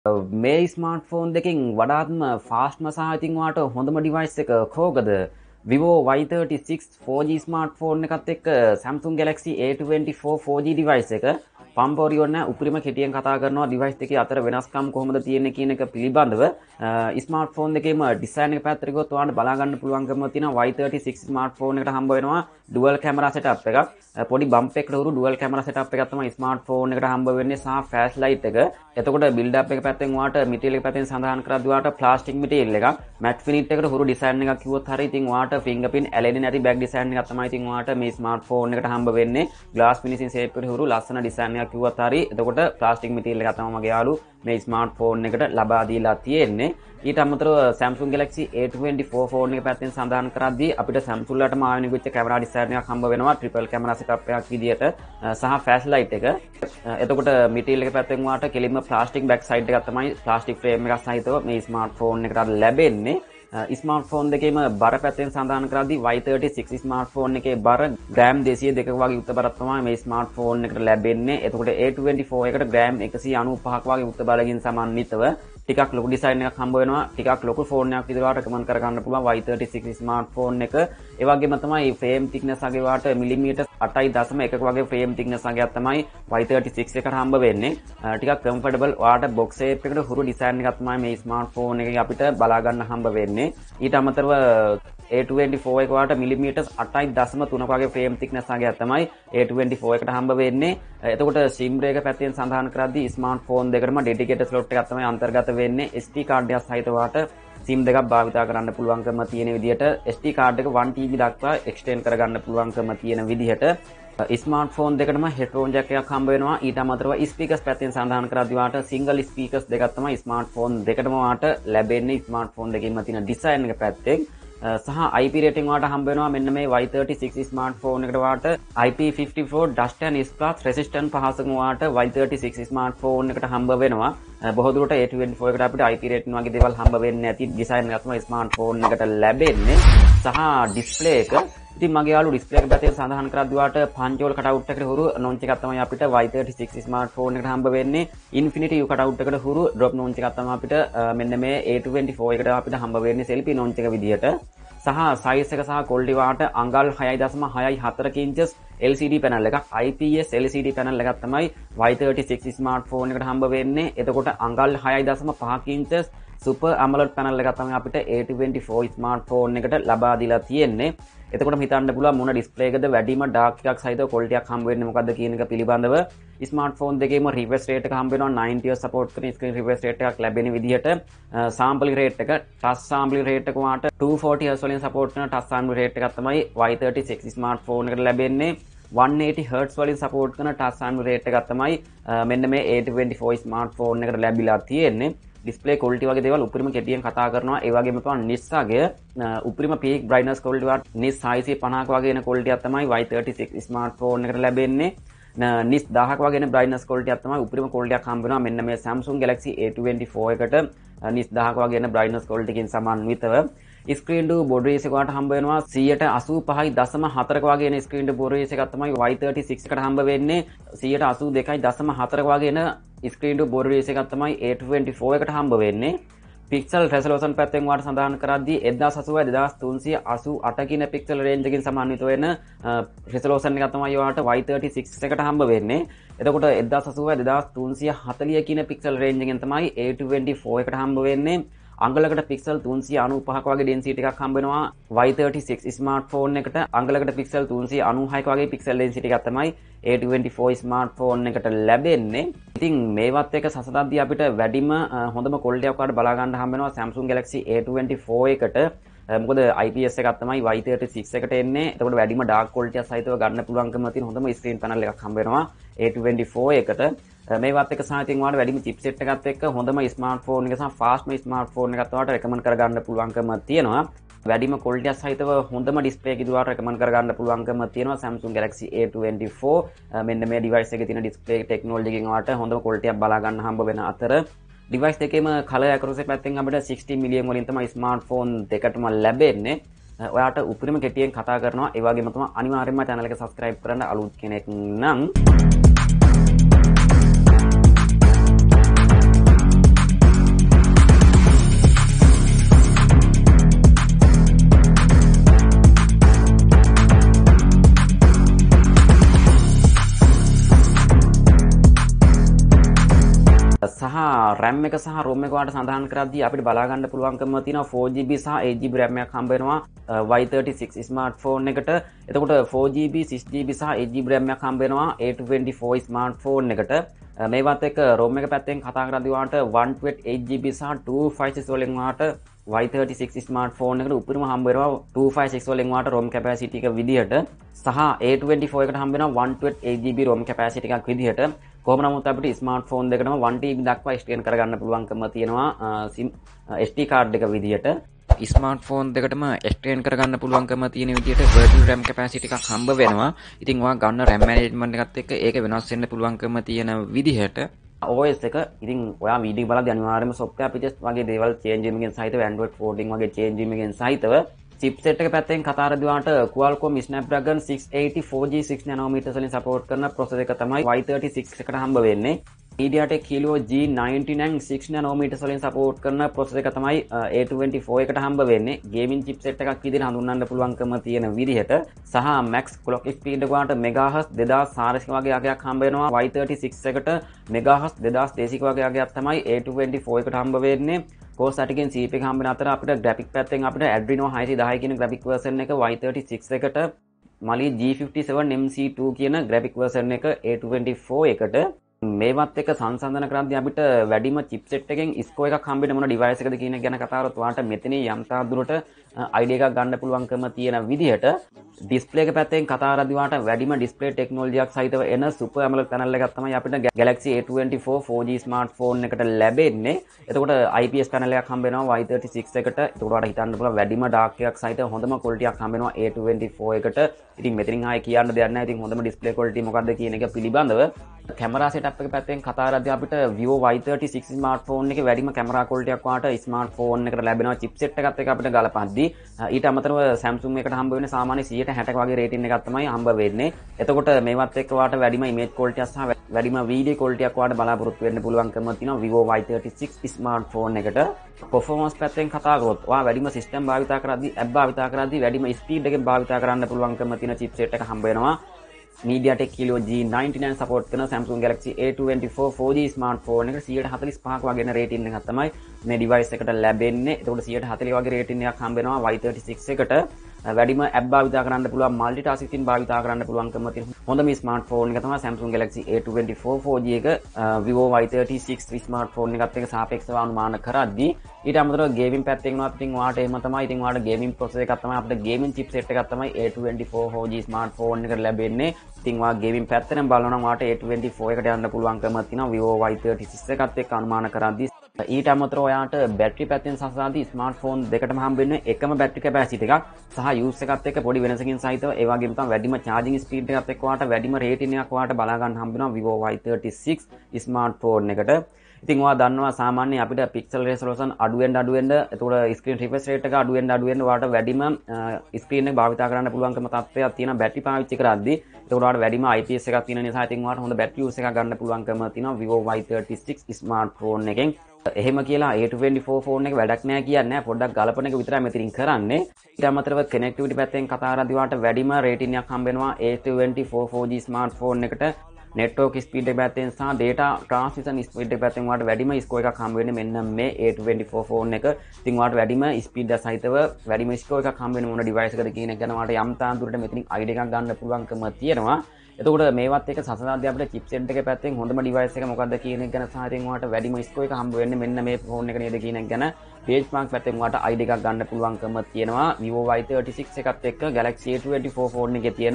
මේ ස්මාර්ට්ෆෝන් දෙකෙන් වඩාත්ම ෆාස්ට්ම සහ ඉතින් ඔයාලට හොඳම ඩිවයිස් එක කෝකද? vivo y36 4G ස්මාර්ට්ෆෝන් එකත් එක්ක Samsung Galaxy A24 4G device එක පම්පෝරියෝන උපරිම කෙටියෙන් කතා කරනවා ඩිවයිස් දෙකේ අතර වෙනස්කම් කොහොමද තියෙන්නේ කියන එක පිළිබඳව. ස්මාර්ට්ෆෝන් දෙකේම ඩිසයින් එක පැත්තට ගියොත් ඔයාලට බලා ගන්න පුළුවන්කම තියෙනවා y36 ස්මාර්ට්ෆෝන් එකට හම්බ වෙනවා ඩුවල් කැමරා සෙටප් එකක්. පොඩි බම්ප් එකකට උරු ඩුවල් කැමරා සෙටප් එකක් තමයි ස්මාර්ට්ෆෝන් එකට හම්බ වෙන්නේ සහ ෆ්ලෑෂ් ලයිට් එක. එතකොට බිල්ඩ් අප් එක පැත්තෙන් ඔයාලට මැටීරියල් එක පැත්තෙන් සඳහන් කරද්දී ඔයාලට ප්ලාස්ටික් මැටීරියල් එකක් මැට් ෆිනිට් එකට හුරු ඩිසයින් එකක් කිව්වොත් හරිය. ඉතින් ඔයාලට ෆින්ගර්ප්‍රින්ට් ඇලෙන්නේ නැති බෑග් ඩිසයින් එකක් තමයි ඉතින් ඔයාලට මේ ස්මාර්ට්ෆෝන් එකට හම්බ වෙන්නේ. ග්ලාස් ෆිනිෂින් ෂේප් එකට හුරු ලස්සන ඩිසයින් එකක් කිව්වොත් හරිය. එතකොට ප්ලාස්ටික් මැටීරියල් එක තමයි මගේ යාළු මේ ස්මාර්ට්ෆෝන් එකට ලබා දීලා තියෙන්නේ. ඊට අමතරව Samsung Galaxy A24 ෆෝන් එක පැත්තෙන් සඳහන් කරද්දී අපිට Samsung ලටම ආයනික වෙච්ච කැමරා ඩිසයින් එකක් හම්බ වෙනවා ට්‍රිපල් කැමරා සෙටප් එකක් විදියට සහ ෆ්ලෑෂ් ලයිට් එක. එතකොට මැටීරියල් එක පැත්තෙන් වාට කෙලින්ම ප්ලාස්ටික් බෑක් සයිඩ් එකක් තමයි ප්ලාස්ටික් ෆ්‍රේම් එකක් සහිතව මේ ස්මාර්ට්ෆෝන් එකට ලැබෙන්නේ. ස්මාර්ට්ෆෝන් දෙකේම බර පැත්තෙන් සඳහන් කරද්දී y36 ස්මාර්ට්ෆෝන් එකේ බර ග්‍රෑම් 202ක වගේ උත්ත බරක් තමයි මේ ස්මාර්ට්ෆෝන් එකට ලැබෙන්නේ. එතකොට A24 එකට ග්‍රෑම් 195ක වගේ උත්ත බරකින් සමන්විතව ටිකක් ලොකු ඩිසයින් එකක් හම්බ වෙනවා. ටිකක් ලොකු ෆෝන් එකක් විදිහට රෙකමන්ඩ් කර ගන්න පුළුවන් y36 ස්මාර්ට්ෆෝන් එක. ඒ වගේම තමයි ෆ්‍රේම් thickness අගේ වාට මිලිමීටර් 8.1ක වගේ ෆ්‍රේම් thickness අගයක් තමයි y36 එකට හම්බ වෙන්නේ. ටිකක් කම්ෆර්ටබල් වාට බොක්ස් ෂේප් එකට හුරු ඩිසයින් එකක් තමයි මේ ස්මාර්ට්ෆෝන් එකේ අපිට බලා ගන්න හම්බ වෙන්නේ. ඊට අමතරව A24 එක වාට මිලිමීටර් 8.3ක වගේ ෆ්‍රේම් thickness අගයක් තමයි A24 එකට හම්බ වෙන්නේ. එතකොට SIM එක පැත්තෙන් සඳහන් කරද්දී ස්මාර්ට්ෆෝන් දෙකටම ඩෙඩිකේටඩ් ස්ලොට් එකක් තමයි අන්තර්ගත වෙන්නේ. SD කාඩ් එකක් සහිත වාට SIM දෙකක් භාවිතා කරන්න පුළුවන්කම තියෙන විදිහට SD කාඩ් එක 1TB දක්වා එක්ස්ටෙන්ඩ් කරගන්න පුළුවන්කම තියෙන විදිහට ස්මාර්ට්ෆෝන් දෙකටම හෙඩ්ෆෝන් ජැක් එකක් හම්බ වෙනවා. ඊට අමතරව ස්පීකර්ස් පැත්තෙන් සඳහන් කරද්දී වාට සිංගල් ස්පීකර්ස් දෙකක් තමයි ස්මාර්ට්ෆෝන් දෙකටම වාට ලැබෙන්නේ ස්මාර්ට්ෆෝන් දෙකෙන්ම තියෙන ඩිසයින් එක පැත්තෙන්. සහ IP රේටින් වාට හම්බ වෙනවා මෙන්න මේ y36 ස්මාර්ට්ෆෝන් එකට වාට IP54 dust and splash resistant පහසුකම වාට y36 ස්මාර්ට්ෆෝන් එකට හම්බ වෙනවා. බොහෝ දුරට A24 එකට අපිට IP රේටින් වගේ දේවල් හම්බ වෙන්නේ නැති ඩිසයින් එකක් තමයි ස්මාර්ට්ෆෝන් එකට ලැබෙන්නේ. සහ ඩිස්ප්ලේ එක ඉතින් මගේ යාළු ඩිස්ප්ලේ එක පැත්තෙන් සඳහන් කරද්දී වාට පංචෝල් කටවුට් එකට හුරු නොන්ච් එකක් තමයි අපිට y36 ස්මාර්ට්ෆෝන් එකට හම්බ වෙන්නේ. ඉන්ෆිනිටි U කටවුට් එකට හුරු ඩ්‍රොප් නොන්ච් එකක් තමයි අපිට මෙන්න මේ A24 එකට අපිට හම්බ වෙන්නේ සෙල්ෆි නොන්ච් එක විදියට. සහ සයිස් එක සහ ක්වොලිටි වාට අඟල් 6.64 ඉන්චස් LCD පැනල් එකක් IPS LCD පැනල් එකක් තමයි y36 ස්මාර්ට්ෆෝන් එකට හම්බ වෙන්නේ. එතකොට අඟල් 6.5 ඉන්චස් සුපර් AMOLED පැනල් එකක් තමයි අපිට A24 ස්මාර්ට්ෆෝන් එකට ලබා දීලා තියෙන්නේ. එතකොට හිතන්න පුළුවන් මොන ඩිස්ප්ලේ එකද වැඩිම ඩාර්ක් එකක් සහිතව ක්වොලිටි එකක් හම්බ වෙන්නේ මොකද්ද කියන එක පිළිබඳව. ස්මාර්ට්ෆෝන් දෙකේම රිෆ්‍රෙෂ් රේට් එක හම්බ වෙනවා 90 සපෝට් කරන ස්ක්‍රීන් රිෆ්‍රෙෂ් රේට් එකක් ලැබෙන විදිහට. සාම්පලින් රේට් එක ටච් සාම්පලින් රේට් එක වාට 240 Hz වලින් සපෝට් කරන ටච් සාම්පලින් රේට් එකක් තමයි y36 ස්මාර්ට්ෆෝන් එකට ලැබෙන්නේ. 180 Hz වලින් සපෝට් කරන ටච් සාම්පලින් රේට් එකක් තමයි මෙන්න මේ A24 ස්මාර්ට්ෆෝන් එකට ලැබිලා තියෙන්නේ. ඩිස්ප්ලේ ක්වොලිටි වගේ දේවල් උපරිම කෙටියෙන් කතා කරනවා. ඒ වගේම තමයි නිස් අගය උපරිම පීක් බ්‍රයිට්නස් ක්වොලිටි වට නිස් 650ක වගේ එන ක්වොලිටියක් තමයි y36 ස්මාර්ට්ෆෝන් එකට ලැබෙන්නේ. නිස් 1000ක වගේ එන බ්‍රයිට්නස් ක්වොලිටියක් තමයි උපරිම ක්වොලිටියක් හම්බ වෙනවා මෙන්න මේ Samsung Galaxy A24 එකට නිස් 1000ක වගේ එන බ්‍රයිට්නස් ක්වොලිටියකින් සමන්විතව. ස්ක්‍රීන් ටු බෝඩ් රේස් එක වාට හම්බ වෙනවා 185.4ක වගේ එන ස්ක්‍රීන් ටු බෝඩ් රේස් එකක් තමයි y36 එකට හම්බ වෙන්නේ. 182.4ක වගේ එන ස්ක්‍රීන් ටු බෝඩ් රේස් එකක් තමයි A24 එකට හම්බ වෙන්නේ. පික්සල් රෙසලූෂන් පැත්තෙන් වාට සඳහන් කරද්දී 1080x2388 කියන පික්සල් රේන්ජ් එකකින් සමන්විත වෙන රෙසලූෂන් එකක් තමයි වාට y36 එකට හම්බ වෙන්නේ. එතකොට 1080x2340 කියන පික්සල් රේන්ජ් එකෙන් තමයි A24 එකට හම්බ වෙන්නේ. අංගලකට පික්සල් 395ක වගේ ඩෙන්සිටි එකක් හම්බ වෙනවා y36 ස්මාර්ට්ෆෝන් එකට. අංගලකට පික්සල් 396ක වගේ පික්සල් ඩෙන්සිටි එකක් තමයි A24 ස්මාර්ට්ෆෝන් එකට ලැබෙන්නේ. ඉතින් මේවත් එක සසදද්දී අපිට වැඩිම හොඳම ක්වොලිටි එකක් වඩ බලා ගන්න හම්බ වෙනවා Samsung Galaxy A24 එකට. මොකද IPS එකක් තමයි y36 එකට එන්නේ. එතකොට වැඩිම ඩාර්ක් ක්වොලිටි එක සහිතව ගන්න පුළුවන්කම තියෙන හොඳම ස්ක්‍රීන් පැනල් එකක් හම්බ වෙනවා A24 එකට. මේවත් එක සහ ඉතින් ඔයාලට වැඩිම චිප්සෙට් එකත් එක්ක හොඳම ස්මාර්ට්ෆෝන් එක සහ ෆාස්ට්ම ස්මාර්ට්ෆෝන් එකත් ඔයාලට රෙකමන්ඩ් කරගන්න පුළුවන්කම තියෙනවා. වැඩිම ක්වොලිටි එක සහිතව හොඳම ඩිස්ප්ලේ එකක් ඔයාලට රෙකමන්ඩ් කරගන්න පුළුවන්කම තියෙනවා Samsung Galaxy A24. මෙන්න මේ ඩිවයිස් එකේ තියෙන ඩිස්ප්ලේ ටෙක්නොලොජි එකෙන් ඔයාලට හොඳම ක්වොලිටි එකක් බලා ගන්න හම්බ වෙන අතර ඩිවයිස් දෙකේම කලර් ඇකුරසි පැත්තෙන් අපිට 60 මිලියන් වලින් තමයි ස්මාර්ට්ෆෝන් දෙකටම ලැබෙන්නේ. ඔයාලට උපරිම කෙටියෙන් කතා කරනවා. ඒ වගේම තමයි අනිවාර්යයෙන්ම channel එක subscribe කරන්න අලුත් කෙනෙක් නම් RAM එක සහ ROM එක වාට සඳහන් කරද්දී අපිට බලා ගන්න පුළුවන්කම තියෙනවා 4GB සහ 8GB RAM එකක් හම්බ වෙනවා Y36 ස්මාර්ට්ෆෝන් එකට. එතකොට 4GB 6GB සහ 8GB RAM එකක් හම්බ වෙනවා A24 ස්මාර්ට්ෆෝන් එකට. මේවත් එක්ක ROM එක පැත්තෙන් කතා කරද්දී වාට 128GB සහ 256 වලින් වාට Y36 ස්මාර්ට්ෆෝන් එකට උපරිම හම්බ වෙනවා 256 වලින් වාට ROM capacity එක විදිහට සහ A24 එකට හම්බ වෙනවා 128GB ROM capacity එකක් විදිහට. කොහොම නමුත් අපිට ස්මාර්ට්ෆෝන් දෙකටම 1TB දක්වා extend කරගන්න පුළුවන්කම තියෙනවා SD card එක විදිහට. ස්මාර්ට්ෆෝන් දෙකටම extend කරගන්න පුළුවන්කම තියෙන විදිහට virtual RAM capacity එකක් හම්බ වෙනවා. ඉතින් ඔයා ගන්න RAM management එකත් එක්ක ඒක වෙනස් වෙන්න පුළුවන්කම තියෙන විදිහට OS එක ඉතින් ඔයා වීඩියෝ බලද්දී අනිවාර්යයෙන්ම software features වගේ දේවල් change වීමකින් සහිතව Android 14 වගේ change වීමකින් සහිතව chipset එක පැත්තෙන් කතා කරද්දී වාට Qualcomm Snapdragon 680 4G 6 nanometers වලින් support කරන processor එක තමයි Y36 එකට හම්බ වෙන්නේ. MediaTek Helio G99 6 nanometers වලින් support කරන processor එක තමයි A24 එකට හම්බ වෙන්නේ. Gaming chipset එකක් විදිහට හඳුන්වන්න පුළුවන්කම තියෙන විදිහට සහ max clock speed එක වාට MHz 2400 වගේ අගයක් හම්බ වෙනවා. Y36 එකට MHz 2200 වගේ අගයක් තමයි A24 එකට හම්බ වෙන්නේ. core static CPU එක හම්බ වෙන අතර අපිට graphic පැත්තෙන් අපිට Adreno 610 කියන graphic version එක Y36 එකට Mali G57 MC2 කියන graphic version එක A24 එකට මේවත් එක සංසන්දන කරද්දී අපිට වැඩිම chipset එකෙන් score එකක් හම්බෙන්නේ මොන device එකද කියන එක ගැන කතා කරොත් වාට මෙතන යම් තාක් දුරට idea එකක් ගන්න පුළුවන්කම තියෙන විදිහට display එක පැත්තෙන් කතා කරද්දී වාට වැඩිම display technology එකක් සහිතව එන super AMOLED panel එකක් තමයි අපිට Galaxy A24 4G smartphone එකට ලැබෙන්නේ. එතකොට IPS panel එකක් හම්බ වෙනවා Y36 එකට. එතකොට වාට හිතන්න පුළුවන් වැඩිම dark එකක් සහිතව හොඳම quality එකක් හම්බ වෙනවා A24 එකට. ඉතින් මෙතනින් ආයේ කියන්න දෙයක් නැහැ. ඉතින් හොඳම display quality මොකක්ද කියන එක පිළිබඳව camera setup එක පැත්තෙන් කතා කරද්දී අපිට vivo Y36 smartphone එකේ වැඩිම camera quality එකක් වාට smartphone එකට ලැබෙනවා chipset එකත් එක්ක අපිට ගලපද්දී. ඊට අමතරව Samsung එකට හම්බ වෙන්නේ සාමාන්‍ය 160ක වගේ rating එකක් තමයි හම්බ වෙන්නේ. එතකොට මේවත් එක්ක වාට වැඩිම image quality සහ වැඩිම video quality එකක් වාට බලාපොරොත්තු වෙන්න පුළුවන්කම තියෙනවා vivo Y36 smartphone එකට. performance පැත්තෙන් කතා කරොත් ඔයා වැඩිම system භාවිතා කරද්දී app භාවිතා කරද්දී වැඩිම speed එකෙන් භාවිතා කරන්න පුළුවන්කම තියෙන chipset එක හම්බ වෙනවා. MediaTek Helio G99 support කරන Samsung Galaxy A24 4G smartphone එක 145ක වගේ වෙන rating එකක් තමයි මේ device එකට ලැබෙන්නේ. එතකොට 140 වගේ rating එකක් හම්බ වෙනවා Y36 එකට. වැඩිම app භාවිතා කරන්න පුළුවන් multitasking භාවිතා කරන්න පුළුවන්කම තියෙන හොඳම smartphone එක තමයි Samsung Galaxy A24 4G එක Vivo Y36 smartphone එකත් එක්ක සාපේක්ෂව අනුමාන කරද්දී ඊට අමතරව gaming පැත්තෙන් උනත් ඉතින් ඔයාට එහෙම තමයි. ඉතින් ඔයාට gaming processor එකක් තමයි අපිට gaming chipset එකක් තමයි A24 4G smartphone එකට ලැබෙන්නේ. ඉතින් ඔයා gaming පැත්තෙන් බලනවා නම් ඔයාට A24 එකට යන්න පුළුවන්කම තියෙනවා Vivo Y36 එකත් එක්ක අනුමාන කරද්දී. ඊට අමතරව ඔයාට බැටරි පැත්තෙන් සසාදී ස්මාර්ට්ෆෝන් දෙකටම හම්බ වෙන්නේ එකම බැටරි කැපැසිටි එකක් සහ යූස් එකත් එක්ක පොඩි වෙනසකින් සහිතව ඒ වගේම තමයි වැඩිම charging speed එකත් එක්ක ඔයාට වැඩිම rating එකක් ඔයාට බලා ගන්න හම්බ වෙනවා Vivo Y36 ස්මාර්ට්ෆෝන් එකට. ඉතින් ඔයා දන්නවා සාමාන්‍ය අපිට pixel resolution අඩු වෙන්න එතකොට screen refresh rate එක අඩු වෙන්න ඔයාට වැඩිම screen එක භාවිතා කරන්න පුළුවන්කම තත්ත්වයක් තියෙන බැටරි පාවිච්චි කරද්දී. එතකොට ඔයාට වැඩිම IPS එකක් තියෙන නිසා ඉතින් ඔයාට හොඳ බැටරි use එකක් ගන්න පුළුවන්කම තියෙනවා Vivo Y36 ස්මාර්ට්ෆෝන් එකෙන්. එහෙම කියලා A24 ෆෝන් එක වැඩක් නෑ කියන්නේ නෑ. පොඩ්ඩක් ගලපන එක විතරයි මෙතනින් කරන්නේ. ඊට අමතරව connectivity පැත්තෙන් කතා කරද්දී වාට වැඩිම rating එකක් හම්බ වෙනවා A24 4G smartphone එකට. network speed එක පැත්තෙන් සහ data transmission speed එක පැත්තෙන් වාට වැඩිම score එකක් හම්බ වෙන්නේ මෙන්න මේ A24 ෆෝන් එක. ඉතින් වාට වැඩිම speed එක සහිතව වැඩිම score එකක් හම්බ වෙන මොන device එකද කියන එක ගැන වාට යම් තාන් දුරට මෙතනින් idea එකක් ගන්න පුළුවන්කම තියෙනවා. එතකොට මේවත් එක සසඳද්දී අපිට chipset එක පැත්තෙන් හොඳම device එක මොකක්ද කියන එක ගැන සහ ඉතින් ඔයාලට වැඩිම score එක හම්බ වෙන්නේ මෙන්න මේ ෆෝන් එක නේද කියන එක ගැන benchmark පැත්තෙන් ඔයාලට idea එකක් ගන්න පුළුවන්කම තියෙනවා. Vivo Y36 එකත් එක්ක Galaxy A24 ෆෝන් එකේ තියෙන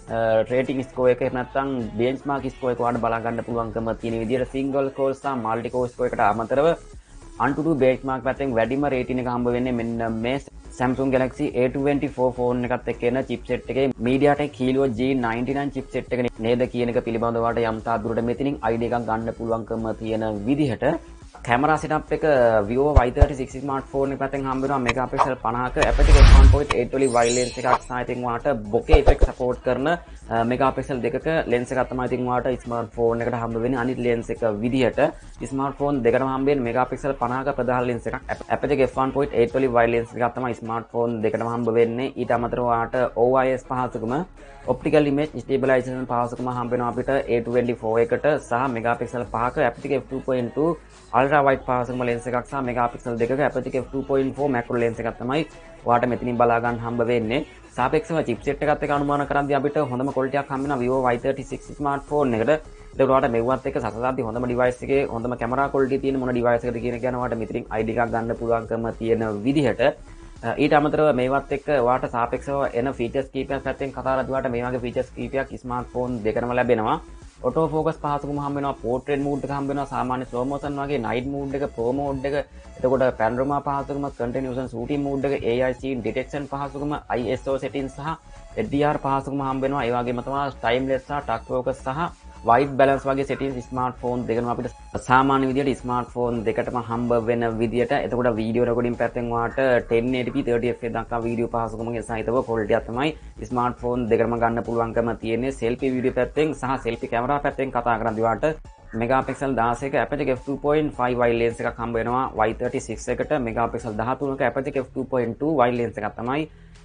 rating score එක නැත්නම් benchmark score එක ඔයාලට බලා ගන්න පුළුවන්කම තියෙන විදිහට single core සහ multi core score එකට අමතරව Antutu benchmark පැත්තෙන් වැඩිම rating එක හම්බ වෙන්නේ මෙන්න මේ Samsung Galaxy A24 ෆෝන් එකත් එක්ක එන chipset එකේ MediaTek Helio G99 chipset එක නේද කියන එක පිළිබඳව වාට යම් තාක් දුරට මෙතනින් idea එකක් ගන්න පුළුවන්කම තියෙන විදිහට camera setup එක Vivo Y36 smartphone එක පැත්තෙන් හම්බ වෙනවා megapixel 50ක aperture f1.8 වලින් wide lens එකක් සහ ඉතින් වාට bokeh effect support කරන megapixel දෙකක lens එකක් තමයි ඉතින් වාට smartphone එකට හම්බ වෙන්නේ. අනිත් lens එක විදිහට smartphone දෙකම හම්බ වෙන්නේ megapixel 50ක ප්‍රධාන lens එකක්. aperture f1.8 වලින් wide lens එකක් තමයි smartphone දෙකම හම්බ වෙන්නේ. ඊට අමතරව වාට OIS පහසුකම optical image stabilization පහසුකම හම්බ වෙනවා අපිට A24 එකට සහ megapixel 5ක aperture f2.2 ultra ultra wide පහසුකම ලෙන්ස් එකක් සහ මෙගාපික්සල් දෙකක ඇපර්චර් f2.4 මැක්‍රෝ ලෙන්ස් එකක් තමයි ඔයාලට මෙතනින් බලා ගන්න හම්බ වෙන්නේ. සාපේක්ෂව චිප්සෙට් එකත් එක්ක අනුමාන කරද්දී අපිට හොඳම ක්වොලිටි එකක් හම්බ වෙනවා vivo y36 ස්මාර්ට්ෆෝන් එකට. ඒකට ඔයාලට මෙව්වත් එක්ක සසසද්දී හොඳම ඩිවයිස් එකේ හොඳම කැමරා ක්වොලිටි තියෙන මොන ඩිවයිස් එකද කියන එක ගැන ඔයාලට මෙතනින් ID එකක් ගන්න පුළුවන්කම තියෙන විදිහට ඊට අමතරව මේවත් එක්ක ඔයාලට සාපේක්ෂව එන ෆීචර්ස් කීපයක් පැත්තෙන් කතා කරද්දී ඔයාලට මේ වගේ ෆීචර්ස් කීපයක් ස්මාර්ට්ෆෝන් දෙකම ලැබෙනවා. ඔටෝ ෆෝකස් පහසුකම හම්බ වෙනවා, පෝර්ට්‍රේට් මූඩ් එක හම්බ වෙනවා, සාමාන්‍ය ස්ලෝ මොෂන් වගේ නයිට් මූඩ් එක, ප්‍රෝ මෝඩ් එක, එතකොට පැනරෝමා පහසුකම, කන්ටිනියුස් ෂූටින් මූඩ් එක, AI scene detection පහසුකම, ISO settings සහ HDR පහසුකම හම්බ වෙනවා. ඒ වගේම තමයි timeless සහ touch focus සහ white balance වගේ settings ස්මාර්ට්ෆෝන් දෙකම අපිට සාමාන්‍ය විදියට ස්මාර්ට්ෆෝන් දෙකටම හම්බ වෙන විදියට. එතකොට වීඩියෝ රෙකෝඩින් පැත්තෙන් ඔයාලට 1080p 30fps දක්වා වීඩියෝ පහසුකමකින් සහිතව ක්වොලිටි එක තමයි ස්මාර්ට්ෆෝන් දෙකම ගන්න පුළුවන්කම තියෙන්නේ. සෙල්ෆි වීඩියෝ පැත්තෙන් සහ සෙල්ෆි කැමරා පැත්තෙන් කතා කරද්දී ඔයාලට මෙගාපික්සල් 16ක ඇපර්චර් f2.5 වයිඩ් ලෙන්ස් එකක් හම්බ වෙනවා. y36 එකට මෙගාපික්සල් 13ක ඇපර්චර් f2.2 වයිඩ් ලෙන්ස් එකක් තමයි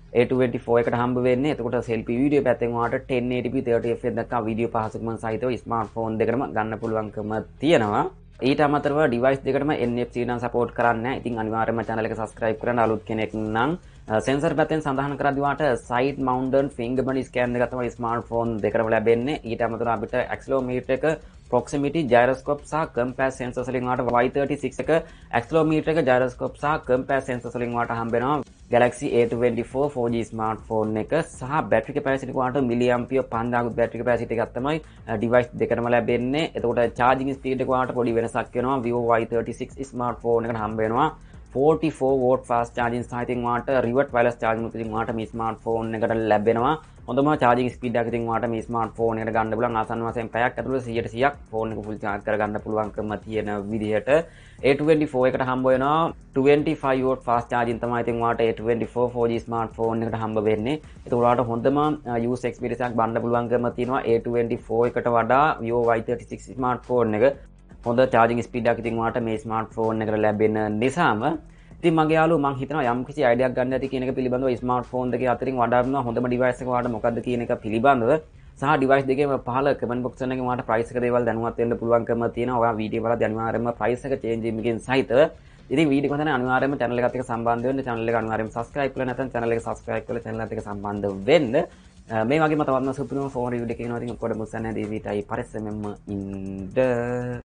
A24 එකට හම්බ වෙන්නේ. එතකොට සෙල්ෆි වීඩියෝ පැත්තෙන් ඔයාලට 1080p 30fps දක්වා වීඩියෝ පහසුකම් සහිතව ස්මාර්ට්ෆෝන් දෙකම ගන්න පුළුවන්කම තියෙනවා. ඊට අමතරව ඩිවයිස් දෙකටම NFC නම් සපෝට් කරන්නේ නැහැ. ඉතින් අනිවාර්යයෙන්ම channel එක subscribe කරන්න අලුත් කෙනෙක් නම් සෙන්සර් පැත්තෙන් සඳහන් කරද්දී ඔයාලට side mounted fingerprint scan එක තමයි ස්මාර්ට්ෆෝන් දෙකම ලැබෙන්නේ. ඊට අමතරව අපිට accelerometer එක, proximity gyroscope සහ compass sensors වලින් ඔයාලට y36 එක accelerometer එක, gyroscope සහ compass sensors වලින් ඔයාලට හම්බ වෙනවා. Galaxy A24 4G ස්මාර්ට්ෆෝන් එක සහ බැටරි කැපැසිටි ඔයාලට මිලිඇම්පියර් 5000 බැටරි කැපැසිටි එකක් තමයි ඩිවයිස් දෙකටම ලැබෙන්නේ. එතකොට charging speed එක ඔයාලට පොඩි වෙනසක් වෙනවා. vivo y36 ස්මාර්ට්ෆෝන් එකට හම්බ වෙනවා 44 watt fast charging සහ ඉතින් ඔයාලට rivet wireless charging උත් ඉතින් ඔයාලට මේ ස්මාර්ට්ෆෝන් එකට ලැබෙනවා. හොඳම charging speed එකක් ඉතින් ඔයාලට මේ ස්මාර්ට්ෆෝන් එකට ගන්න පුළුවන්. ආසන්න වශයෙන් පැයක් ඇතුළත 100%ක් ෆෝන් එක full charge කරගන්න පුළුවන්කම තියෙන විදිහට A24 එකට හම්බ වෙනවා 25 watt fast charging තමයි ඉතින් ඔයාලට A24 4G ස්මාර්ට්ෆෝන් එකට හම්බ වෙන්නේ. ඒක ඔයාලට හොඳම use experience එකක් ගන්න පුළුවන්කම තියෙනවා A24 එකට වඩා vivo y36 ස්මාර්ට්ෆෝන් එක. හොඳ charging speed එකක් ඉතින් ඔයාලට මේ ස්මාර්ට්ෆෝන් එකට ලැබෙන නිසාම ඉතින් මගේ යාළුවෝ මම හිතනවා යම් කිසි අයිඩියක් ගන්න ඇති කියන එක පිළිබඳව ස්මාර්ට්ෆෝන් දෙකේ අතරින් වඩාත්ම හොඳම ඩිවයිස් එක ඔයාලට මොකක්ද කියන එක පිළිබඳව සහ ඩිවයිස් දෙකේම පහළ කමෙන්ට් බොක්ස් එකකින් ඔයාලට ප්‍රයිස් එක දේවල් දැනුවත් වෙන්න පුළුවන්කම තියෙනවා. ඔයා වීඩියෝ වලදී අනිවාර්යයෙන්ම ප්‍රයිස් එක චේන්ජ් වීමකින් සහිතව ඉතින් වීඩියෝ එක තමයි අනිවාර්යයෙන්ම channel එකත් එක්ක සම්බන්ධ වෙන්න. channel එක අනිවාර්යයෙන්ම subscribe කරලා නැත්නම් channel එක subscribe කරලා channel එකත් එක්ක සම්බන්ධ වෙන්න. මේ වගේම තවත්ම සුපිරිම ෆෝන් රිවිව් එකකින් ඉතින් ඔක්කොටම මුස්සන්නේ දීවිටයි පරිස්සමෙන්ම ඉන්න